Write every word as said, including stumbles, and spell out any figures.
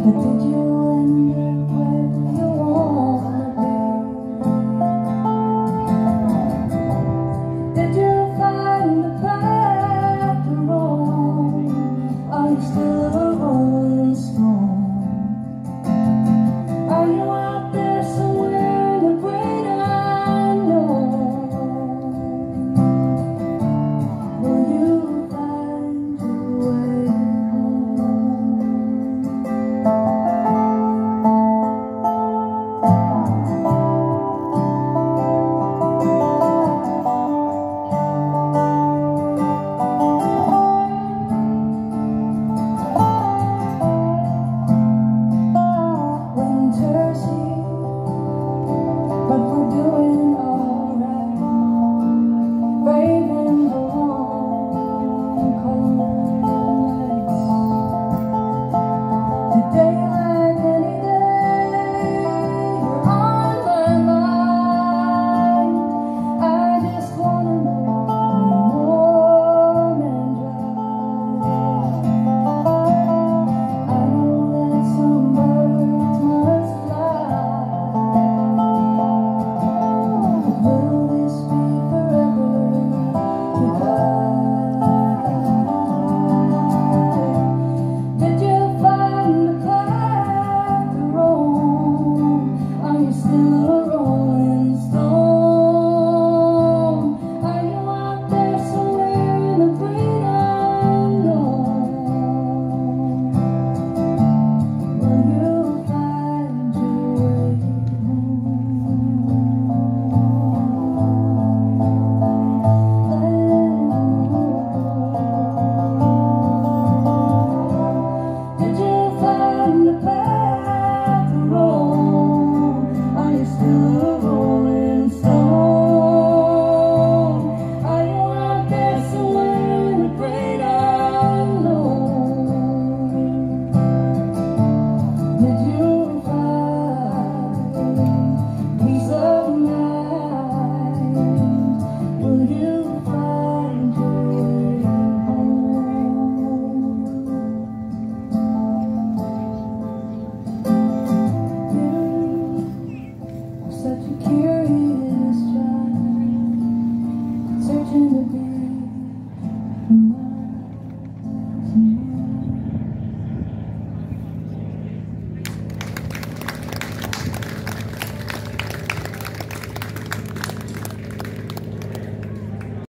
But did you end up where you wanna be? Did you find the path to roam? Are you still a rolling stone? Are you out there somewhere in the great unknown? Will you find your way home? Winter's here, but we're doing alright, braving the long, cold nights. Today, like any day, you're on my mind. I just wanna know you're warm and dry. I know that some birds must fly. Will this be forever goodbye? Did you find the path to roam? Are you still a rolling stone? Are you out there somewhere in the great unknown? Will you find your way home? Did you find the path?